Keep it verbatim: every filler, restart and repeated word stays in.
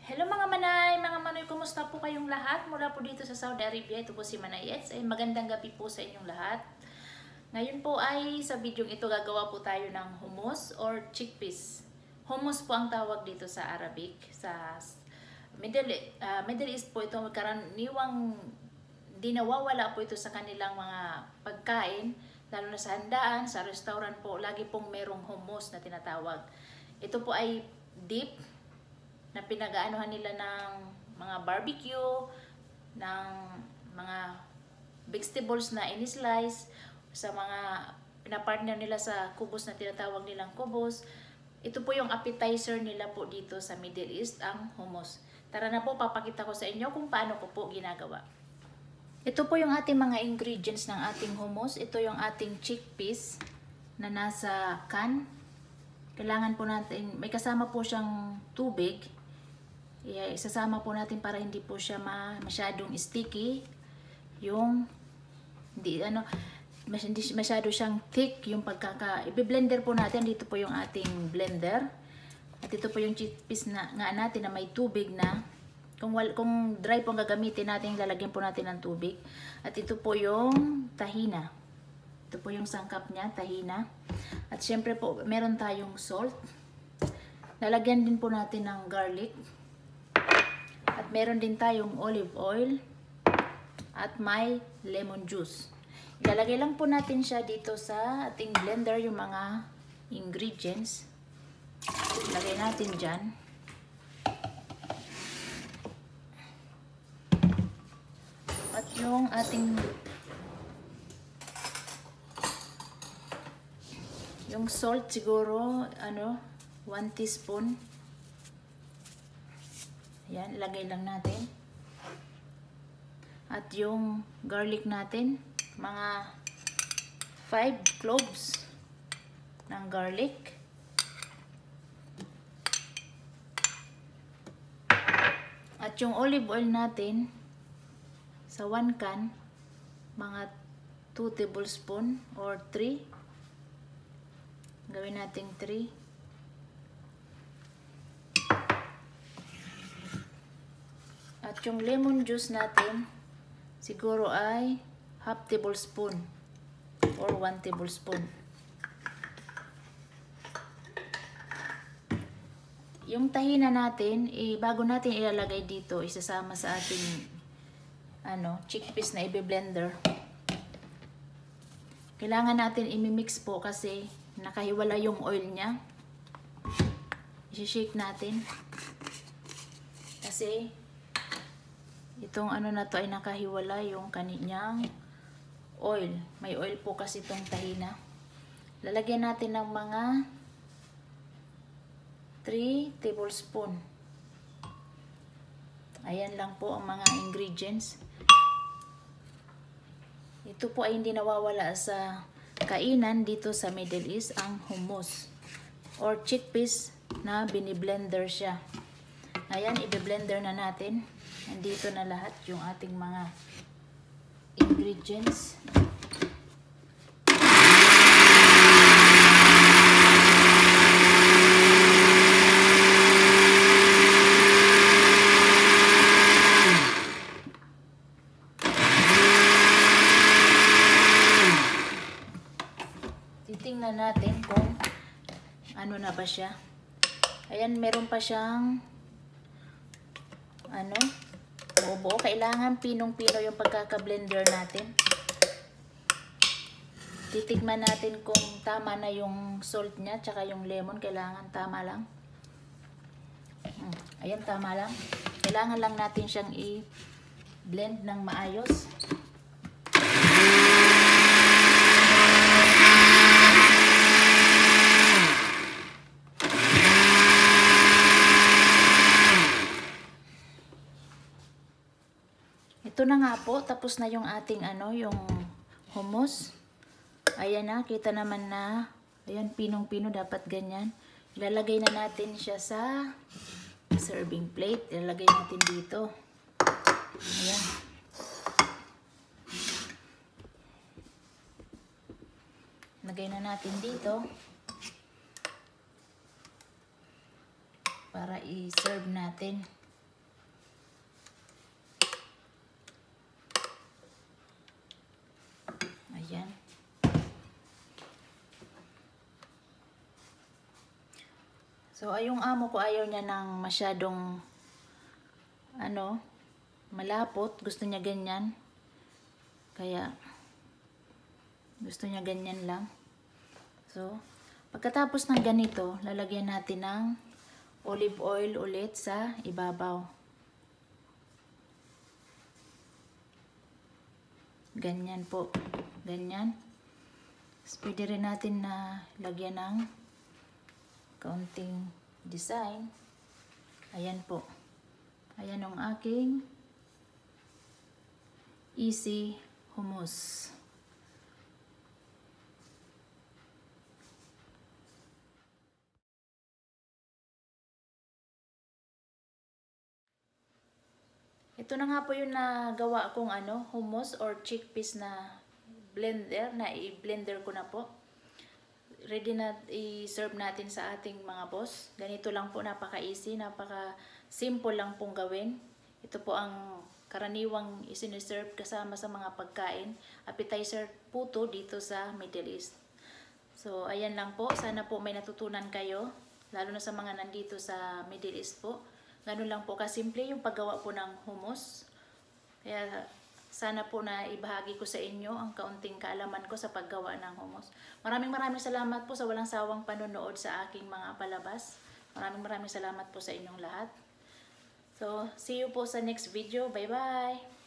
Hello mga Manay, mga Manoy, kumusta po kayong lahat? Mula po dito sa Saudi Arabia, ito po si Manay Eds. Ay magandang gabi po sa inyong lahat. Ngayon po ay sa video ito gagawa po tayo ng hummus or chickpeas. Hummus po ang tawag dito sa Arabic. Sa Middle, uh, Middle East po ito, karaniwang di nawawala po ito sa kanilang mga pagkain. Lalo na sa handaan, sa restaurant po, lagi pong merong hummus na tinatawag. Ito po ay deep na pinag-aanuhan nila ng mga barbecue, ng mga vegetables na in-slice, sa mga pinapartner nila sa kubos na tinatawag nilang kubos. Ito po yung appetizer nila po dito sa Middle East, ang hummus. Tara na po, papakita ko sa inyo kung paano ko po ginagawa. Ito po yung ating mga ingredients ng ating hummus. Ito yung ating chickpeas na nasa can. Kailangan po natin, may kasama po siyang tubig. Yeah, isasama po natin para hindi po siya ma masyadong sticky. Yung hindi ano hindi masyado siyang thick yung pagkaka i-blender po natin. Dito po yung ating blender. At ito po yung chickpeas na nga natin na may tubig na. Kung wal, kung dry po ang gagamitin natin, lalagyan po natin ng tubig. At ito po yung tahina. Ito po yung sangkap niya, tahina. At syempre po meron tayong salt. Lalagyan din po natin ng garlic. At meron din tayong olive oil at may lemon juice. Ilalagay lang po natin siya dito sa ating blender yung mga ingredients. Ilagay natin dyan. At yung ating yung salt siguro ano one teaspoon. Yan, ilagay lang natin. At yung garlic natin, mga five cloves ng garlic. At yung olive oil natin, sa one can, mga two tablespoon or three. Gawin natin three. At yung lemon juice natin, siguro ay half tablespoon or one tablespoon. Yung tahina natin, eh, bago natin ilalagay dito, isasama sa ating ano, chickpeas na i-blender. Kailangan natin i-mix po kasi nakahiwala yung oil niya. I-shake natin. Kasi itong ano na to ay nakahiwala yung kanyang oil. May oil po kasi itong tahina. Lalagyan natin ng mga three tablespoon. Ayan lang po ang mga ingredients. Ito po ay hindi nawawala sa kainan dito sa Middle East, ang hummus or chickpeas na biniblender siya. Ayan, i-blender na natin. Nandito na lahat yung ating mga ingredients. Titingnan natin kung ano na ba siya. Ayan, meron pa siyang ano, buo-buo. Kailangan pinong-pino yung pagkaka-blender natin. Titigman natin kung tama na yung salt niya, tsaka yung lemon. Kailangan tama lang. Hmm. Ayan, tama lang. Kailangan lang natin siyang i-blend ng maayos. Ito na nga po, tapos na yung ating ano, yung hummus. Ayan na, kita naman na, ayan, pinong-pino, dapat ganyan. Ilalagay na natin siya sa serving plate. Ilalagay natin dito. Ayan. Lagay na natin dito. Para i-serve natin. So, ay yung amo ko ayaw niya ng masyadong ano, malapot. Gusto niya ganyan. Kaya, gusto niya ganyan lang. So, pagkatapos ng ganito, lalagyan natin ng olive oil ulit sa ibabaw. Ganyan po. Ganyan. So, pwede rin natin na lagyan ng kaunting design. Ayan po. Ayan ang aking easy hummus. Ito na nga po yung nagawa kong ano, hummus or chickpeas na blender, na i-blender ko na po. Ready na i-serve natin sa ating mga boss. Ganito lang po, napaka-easy, napaka-simple lang pong gawin. Ito po ang karaniwang isiniserve kasama sa mga pagkain. Appetizer po to dito sa Middle East. So, ayan lang po. Sana po may natutunan kayo, lalo na sa mga nandito sa Middle East po. Ganun lang po kasimple yung paggawa po ng hummus. Kaya, sana po na ibahagi ko sa inyo ang kaunting kaalaman ko sa paggawa ng hummus. Maraming maraming salamat po sa walang sawang panonood sa aking mga palabas. Maraming maraming salamat po sa inyong lahat. So, see you po sa next video. Bye-bye!